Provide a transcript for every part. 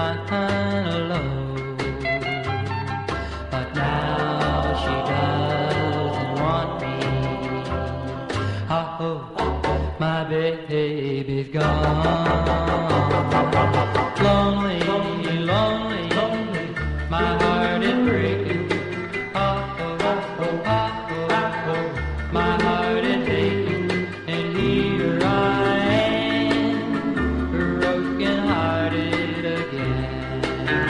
mine alone. But now she doesn't want me. Oh, my baby's gone. Lonely, lonely, lonely, my heart is breaking. Oh, my heart is aching, and here I am, broken-hearted again.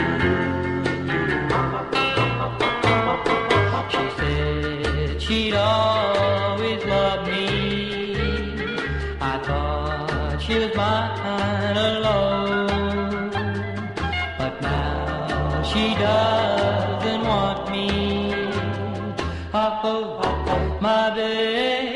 She said she'd always love me. I thought she was mine alone, but now she doesn't want me. Oh, my baby.